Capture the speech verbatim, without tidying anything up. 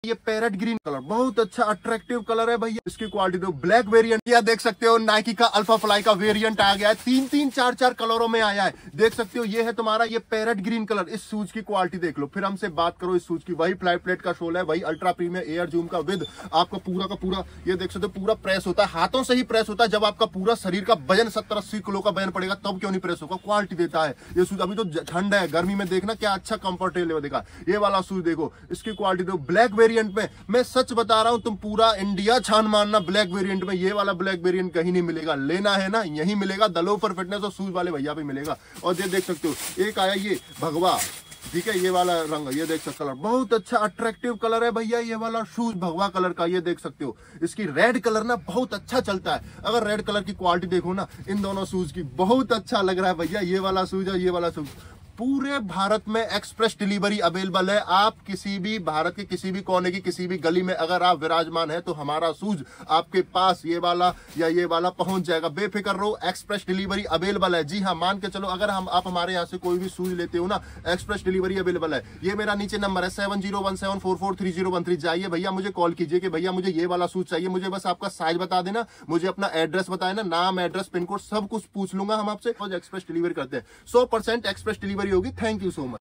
ये parrot green colour बहुत अच्छा अट्रैक्टिव कलर है भैया। इसकी क्वालिटी तो ब्लैक वेरिएंट, या देख सकते हो नाइकी का अल्फा फ्लाई का वेरिएंट आ गया है, तीन तीन चार चार कलरों में आया है। देख सकते हो ये है तुम्हारा ये पैरेट ग्रीन कलर। इस शूज की क्वालिटी देख लो, फिर हमसे बात करो इस शूज की। वही फ्लाई प्लेट का शोल है, वही अल्ट्रा प्रीमियम एयर जूम का विद आपका पूरा का पूरा ये देख सकते हो पूरा प्रेस होता है, हाथों से ही प्रेस होता है। जब आपका पूरा शरीर का वजन सत्तर अस्सी किलो का वजन पड़ेगा तब क्यों नहीं प्रेस होगा, क्वालिटी देता है ये शूज। अभी तो ठंड है, गर्मी में देखना क्या अच्छा कंफर्टेबल देखा। ये वाला शूज देखो, इसकी क्वालिटी देखो ब्लैक वेरिएंट में। मैं सच बता रहा हूं, तुम पूरा इंडिया छान मारना ब्लैक वेरिएंट में, ये वाला ब्लैक वेरिएंट कहीं नहीं मिलेगा। लेना है ना, यही मिलेगा दलो फॉर फिटनेस और शूज वाले भैया भी मिलेगा। और ये देख सकते हो एक आया ये भगवा, ठीक है, ये वाला रंग, ये देख सकते कलर बहुत अच्छा अट्रैक्टिव कलर है भैया। ये वाला शूज भगवा कलर का, ये देख सकते हो। इसकी रेड कलर ना बहुत अच्छा चलता है। अगर रेड कलर की क्वालिटी देखो ना इन दोनों शूज की, बहुत अच्छा लग रहा है भैया। ये वाला शूज और ये वाला शूज पूरे भारत में एक्सप्रेस डिलीवरी अवेलेबल है। आप किसी भी भारत के किसी भी कोने की किसी भी गली में अगर आप विराजमान है तो हमारा शूज आपके पास ये वाला या ये वाला पहुंच जाएगा। बेफिक्र रहो, एक्सप्रेस डिलीवरी अवेलेबल है। जी हाँ, मान के चलो अगर हम आप हमारे यहाँ से कोई भी शूज लेते हो ना, एक्सप्रेस डिलीवरी अवेलेबल है। ये मेरा नीचे नंबर है seven zero one seven four four three zero one three. जाइए भैया, मुझे कॉल कीजिए कि भैया मुझे ये वाला शूज चाहिए। मुझे बस आपका साइज बता देना, मुझे अपना एड्रेस बताए ना, नाम एड्रेस पिन कोड सब कुछ पूछ लूंगा हम आपसे। एक्सप्रेस डिलीवरी करते हैं, सौ परसेंट एक्सप्रेस डिलीवरी होगी। Thank you so much.